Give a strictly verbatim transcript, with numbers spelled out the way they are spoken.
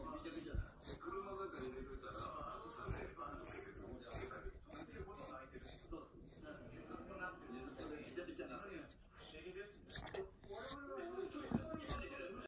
車の中に入れといたら